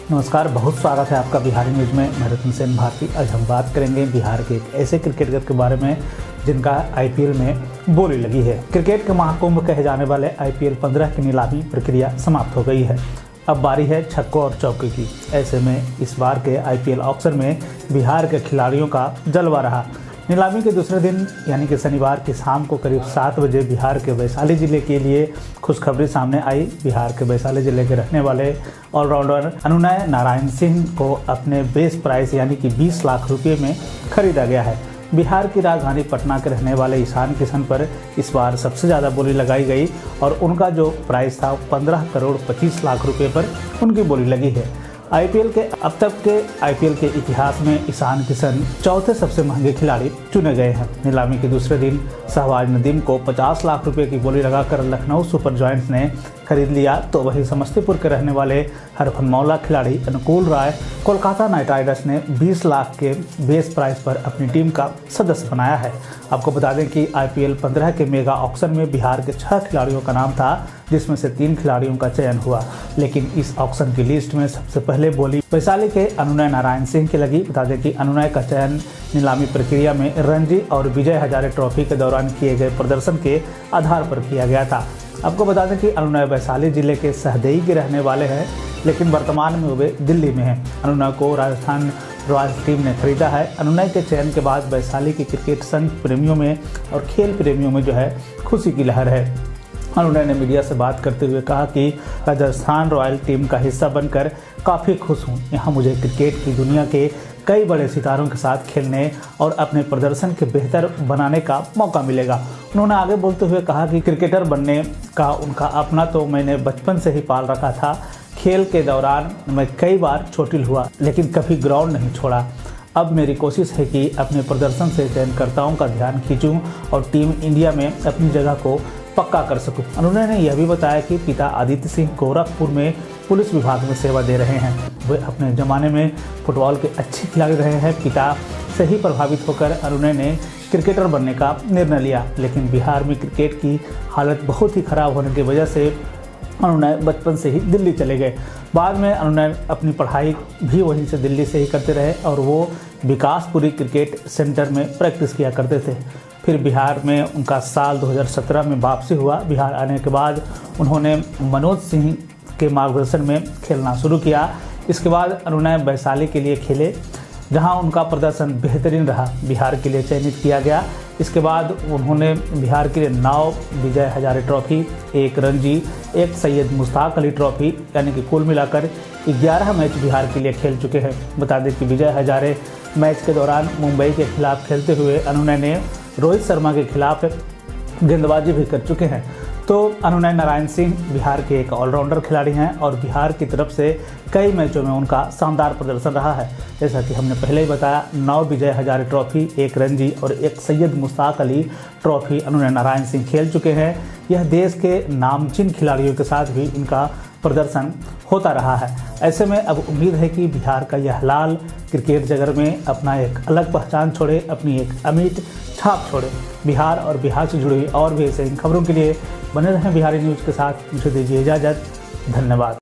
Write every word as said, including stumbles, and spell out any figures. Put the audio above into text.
नमस्कार, बहुत स्वागत है आपका बिहारी न्यूज़ में। मैं रतन सेन भारती। आज हम बात करेंगे बिहार के एक ऐसे क्रिकेटर के बारे में जिनका आईपीएल में बोली लगी है। क्रिकेट के महाकुंभ कहे जाने वाले आईपीएल पंद्रह की नीलामी प्रक्रिया समाप्त हो गई है। अब बारी है छक्कों और चौके की। ऐसे में इस बार के आईपीएल ऑक्शन में बिहार के खिलाड़ियों का जलवा रहा। नीलामी के दूसरे दिन यानी कि शनिवार की शाम को करीब सात बजे बिहार के वैशाली जिले के लिए खुशखबरी सामने आई। बिहार के वैशाली जिले के रहने वाले ऑलराउंडर अनुनय नारायण सिंह को अपने बेस प्राइस यानी कि बीस लाख रुपए में खरीदा गया है। बिहार की राजधानी पटना के रहने वाले ईशान किशन पर इस बार सबसे ज़्यादा बोली लगाई गई और उनका जो प्राइस था पंद्रह करोड़ पच्चीस लाख रुपए पर उनकी बोली लगी है। आईपीएल के अब तक के आईपीएल के इतिहास में ईशान किशन चौथे सबसे महंगे खिलाड़ी चुने गए हैं। नीलामी के दूसरे दिन शहबाज नदीम को पचास लाख रुपए की बोली लगाकर लखनऊ सुपर जायंट्स ने खरीद लिया, तो वहीं समस्तीपुर के रहने वाले हरफनमौला खिलाड़ी अनुकूल राय कोलकाता नाइट राइडर्स ने बीस लाख के बेस प्राइस पर अपनी टीम का सदस्य बनाया है। आपको बता दें कि आईपीएल पंद्रह के मेगा ऑक्शन में बिहार के छह खिलाड़ियों का नाम था, जिसमें से तीन खिलाड़ियों का चयन हुआ। लेकिन इस ऑक्शन की लिस्ट में सबसे पहले बोली वैशाली के अनुनय नारायण सिंह की लगी। बता दें कि अनुनय का चयन नीलामी प्रक्रिया में रणजी और विजय हजारे ट्रॉफी के दौरान किए गए प्रदर्शन के आधार पर किया गया था। आपको बता दें कि अनुनय वैशाली जिले के सहदेई के रहने वाले हैं, लेकिन वर्तमान में वे दिल्ली में हैं। अनुनय को राजस्थान रॉयल्स टीम ने खरीदा है। अनुनय के चयन के बाद वैशाली के क्रिकेट संघ प्रेमियों में और खेल प्रेमियों में जो है खुशी की लहर है। अनुनय ने मीडिया से बात करते हुए कहा कि राजस्थान रॉयल टीम का हिस्सा बनकर काफ़ी खुश हूँ। यहाँ मुझे क्रिकेट की दुनिया के कई बड़े सितारों के साथ खेलने और अपने प्रदर्शन के बेहतर बनाने का मौका मिलेगा। उन्होंने आगे बोलते हुए कहा कि क्रिकेटर बनने का उनका अपना तो मैंने बचपन से ही पाल रखा था। खेल के दौरान मैं कई बार चोटिल हुआ, लेकिन कभी ग्राउंड नहीं छोड़ा। अब मेरी कोशिश है कि अपने प्रदर्शन से चयनकर्ताओं का ध्यान खींचूं और टीम इंडिया में अपनी जगह को पक्का कर सकूं। अनुनय ने यह भी बताया कि पिता आदित्य सिंह गोरखपुर में पुलिस विभाग में सेवा दे रहे हैं। वे अपने ज़माने में फुटबॉल के अच्छे खिलाड़ी रहे हैं। पिता से ही प्रभावित होकर अनुनय ने क्रिकेटर बनने का निर्णय लिया, लेकिन बिहार में क्रिकेट की हालत बहुत ही खराब होने की वजह से अनुनय बचपन से ही दिल्ली चले गए। बाद में अनुनय अपनी पढ़ाई भी वहीं से दिल्ली से ही करते रहे और वो विकासपुरी क्रिकेट सेंटर में प्रैक्टिस किया करते थे। फिर बिहार में उनका साल दो हज़ार सत्रह में वापसी हुआ। बिहार आने के बाद उन्होंने मनोज सिंह के मार्गदर्शन में खेलना शुरू किया। इसके बाद अनुनय वैशाली के लिए खेले, जहां उनका प्रदर्शन बेहतरीन रहा। बिहार के लिए चयनित किया गया। इसके बाद उन्होंने बिहार के लिए नौ विजय हजारे ट्रॉफी, एक रणजी, एक सैयद मुश्ताक अली ट्रॉफी यानी कि कुल मिलाकर ग्यारह मैच बिहार के लिए खेल चुके हैं। बता दें कि विजय हजारे मैच के दौरान मुंबई के खिलाफ खेलते हुए अनुनय ने रोहित शर्मा के खिलाफ गेंदबाजी भी कर चुके हैं। तो अनुनय नारायण सिंह बिहार के एक ऑलराउंडर खिलाड़ी हैं और बिहार की तरफ से कई मैचों में उनका शानदार प्रदर्शन रहा है। जैसा कि हमने पहले ही बताया, नौ विजय हजारे ट्रॉफी, एक रणजी और एक सैयद मुश्ताक अली ट्रॉफी अनुनय नारायण सिंह खेल चुके हैं। यह देश के नामचीन खिलाड़ियों के साथ भी इनका प्रदर्शन होता रहा है। ऐसे में अब उम्मीद है कि बिहार का यह लाल क्रिकेट जगत में अपना एक अलग पहचान छोड़े, अपनी एक अमिट छाप छोड़े। बिहार और बिहार से जुड़ी और भी ऐसे इन खबरों के लिए बने रहें बिहारी न्यूज़ के साथ। मुझे दीजिए इजाज़त। धन्यवाद।